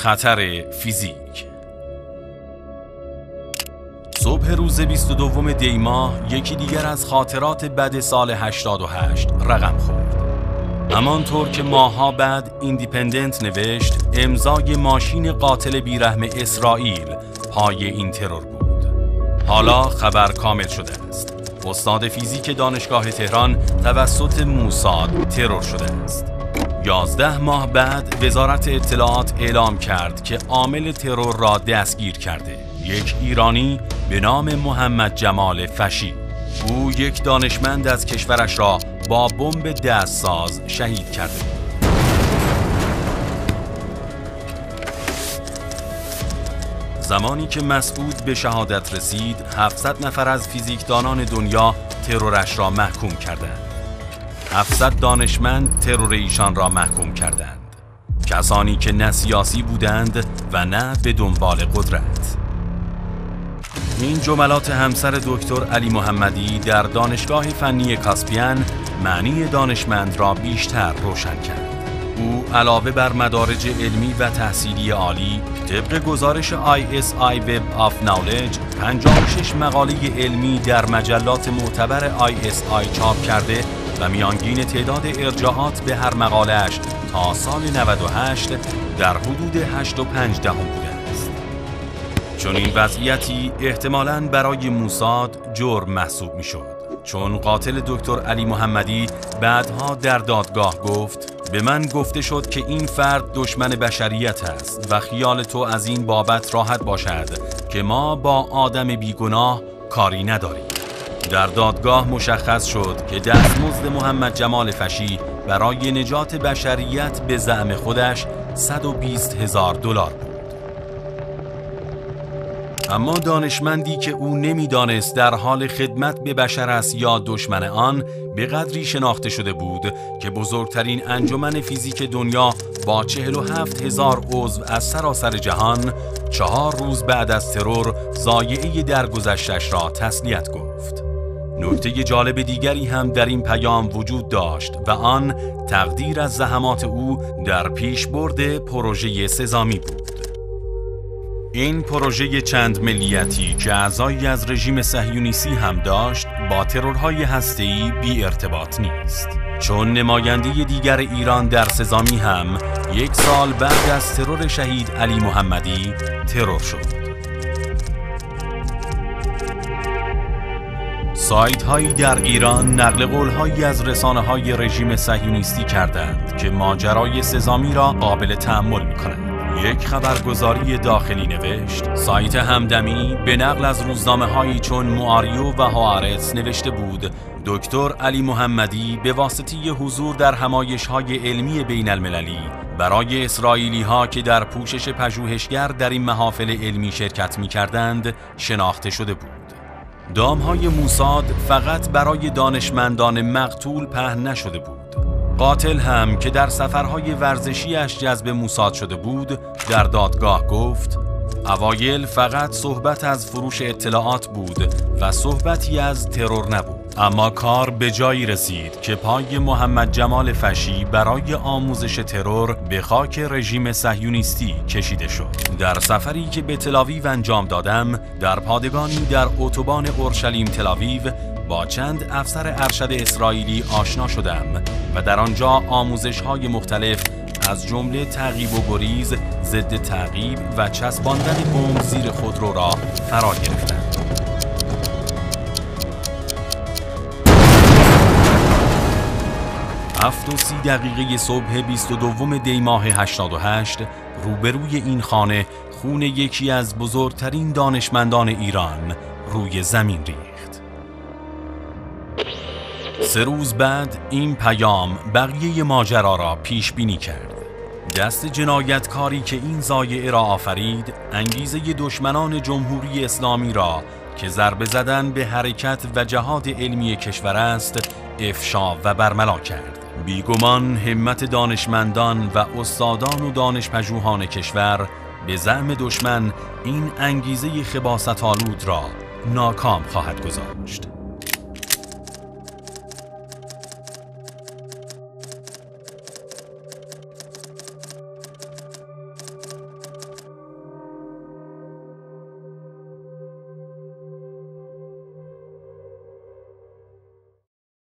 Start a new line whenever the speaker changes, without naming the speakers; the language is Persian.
خطر فیزیک. صبح روز 22 دی ماه یکی دیگر از خاطرات بد سال 88 رقم خورد. همانطور که ماه‌ها بعد ایندیپندنت نوشت، امضای ماشین قاتل بیرحم اسرائیل پای این ترور بود. حالا خبر کامل شده است. استاد فیزیک دانشگاه تهران توسط موساد ترور شده است. 11 ماه بعد وزارت اطلاعات اعلام کرد که عامل ترور را دستگیر کرده، یک ایرانی به نام محمد جمال فشی. او یک دانشمند از کشورش را با بمب دستساز شهید کرده. زمانی که مسعود به شهادت رسید، 700 نفر از فیزیکدانان دنیا ترورش را محکوم کردند. 700 دانشمند ترور ایشان را محکوم کردند. کسانی که نه سیاسی بودند و نه به دنبال قدرت. این جملات همسر دکتر علی محمدی در دانشگاه فنی کاسپین معنی دانشمند را بیشتر روشن کرد. او علاوه بر مدارج علمی و تحصیلی عالی، طبق گزارش ISI Web of Knowledge 56 مقاله علمی در مجلات معتبر ISI چاپ کرده و میانگین تعداد ارجاعات به هر مقاله‌اش تا سال 98 در حدود 8.5 بوده است. چون این وضعیتی احتمالاً برای موساد جرم محسوب می‌شد، چون قاتل دکتر علی محمدی بعدها در دادگاه گفت: به من گفته شد که این فرد دشمن بشریت است و خیال تو از این بابت راحت باشد که ما با آدم بیگناه کاری نداریم. در دادگاه مشخص شد که دستمزد محمد جمال فشی برای نجات بشریت به زعم خودش $120,000 بود. اما دانشمندی که او نمیدانست در حال خدمت به بشر است یا دشمن آن، به قدری شناخته شده بود که بزرگترین انجمن فیزیک دنیا با 47,000 عضو از سراسر جهان 4 روز بعد از ترور ضایعه درگذشتش را تسلیت گفت. نکته جالب دیگری هم در این پیام وجود داشت و آن تقدیر از زحمات او در پیشبرد پروژه سزامی بود. این پروژه چند ملیتی که اعضایی از رژیم صهیونیستی هم داشت، با ترورهای هسته‌ای بی ارتباط نیست، چون نماینده دیگر ایران در سزامی هم 1 سال بعد از ترور شهید علی محمدی ترور شد. سایت‌هایی در ایران نقل قول‌هایی از رسانه‌های رژیم صهیونیستی کردند که ماجرای سزامی را قابل تأمل می‌کنند. یک خبرگزاری داخلی نوشت: سایت همدمی به نقل از روزنامه‌هایی چون معاریو و هآرتس نوشته بود دکتر علی محمدی به واسطه حضور در همایش‌های علمی بین‌المللی برای اسرائیلی‌ها که در پوشش پژوهشگر در این محافل علمی شرکت می‌کردند شناخته شده بود. دامهای موساد فقط برای دانشمندان مقتول پهن نشده بود. قاتل هم که در سفرهای ورزشیش جذب موساد شده بود در دادگاه گفت: اوایل فقط صحبت از فروش اطلاعات بود و صحبتی از ترور نبود، اما کار به جایی رسید که پای محمد جمال فشی برای آموزش ترور به خاک رژیم صهیونیستی کشیده شد. در سفری که به تل‌آویو انجام دادم، در پادگانی در اتوبان اورشلیم تل‌آویو با چند افسر ارشد اسرائیلی آشنا شدم و در آنجا آموزش‌های مختلف از جمله تعقیب و گریز، ضد تعقیب و چسباندن بمب زیر خودرو را فرا گرفتم. هفت و 30 دقیقه صبح 22 دی ماه 88 روبروی این خانه خون یکی از بزرگترین دانشمندان ایران روی زمین ریخت. 3 روز بعد این پیام بقیه ماجرا را پیش بینی کرد. دست جنایتکاری که این ضایعه را آفرید، انگیزه دشمنان جمهوری اسلامی را که ضربه زدن به حرکت و جهاد علمی کشور است افشا و برملا کرد. بیگمان همت دانشمندان و استادان و دانشپژوهان کشور به زعم دشمن این انگیزه خباثت‌آلود را ناکام خواهد گذاشت.